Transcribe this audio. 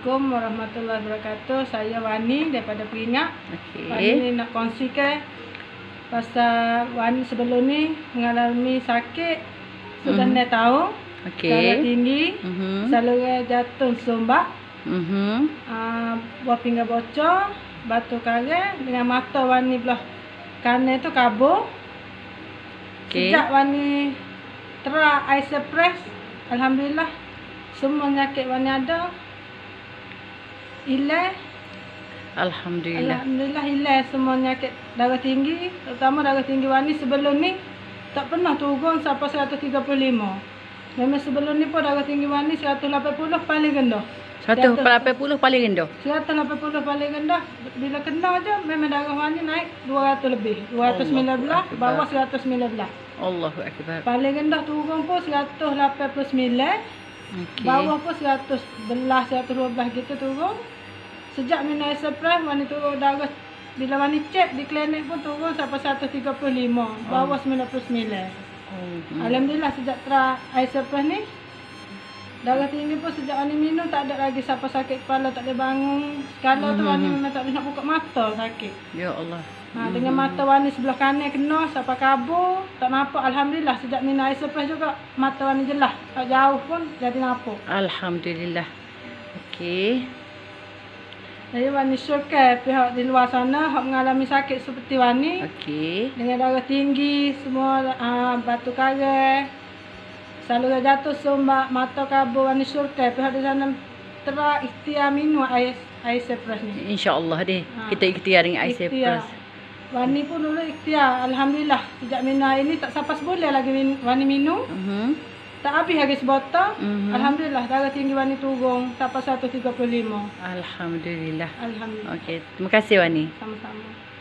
Assalamualaikum warahmatullahi wabarakatuh. Saya Wani daripada Peringak. Okey. Wani nak kongsikan pasal Wani sebelum ni mengalami sakit sudah 6 tahun. Okey. Darah tinggi, saluran jatuh sumbat, buah pinggang bocor, batu karang dengan mata Wani belah kanan tu kabur. Okey. Sejak Wani tera air suppress, alhamdulillah semua penyakit Wani ada hilang. Alhamdulillah. Alhamdulillah hilang semua penyakit darah tinggi, terutama darah tinggi Wani sebelum ni tak pernah turun sampai 135. Memang sebelum ni pun darah tinggi Wani 180 paling rendah. 180 paling rendah. 180 paling rendah. Bila kena je memang darah Wani naik 200 lebih. 219 bawah 119. Allahu akbar. Paling rendah turun pun 189. Okey. Bawah pun 111, 112 gitu turun. Sejak minum air suppress, Wani turun darah. Bila Wani cek di klinik pun turun sampai 135. Bawah 99. Alhamdulillah sejak tera air suppress ni, darah tinggi pun sejak Wani minum tak ada lagi siapa sakit kepala, tak boleh bangun. Sekala tu Wani memang tak boleh nak buka mata sakit. Ya Allah. Dengan mata Wani sebelah kanan kena sampai kabur, tak nampak. Alhamdulillah sejak minum air suppress juga mata Wani jelas. Tak jauh pun jadi nampak. Alhamdulillah. Okey. Jadi Wani syukur pihak di luar sana yang mengalami sakit seperti Wani. Okey. Dengan darah tinggi, semua batu karang, saluran jatuh sumbat, mata kabur. Wani syukur pihak di sana tera ikhtiar minum air suppress ni. InsyaAllah deh. Kita ikhtiar dengan air suppress. Wani pun dulu ikhtiar. Alhamdulillah sejak minum air ni tak sampai sebulan lagi Wani minum. Tak habis lagi sebotol. Alhamdulillah darah tinggi Wani turun sampai 135. Alhamdulillah. Alhamdulillah. Okey. Terima kasih Wani. Sama-sama.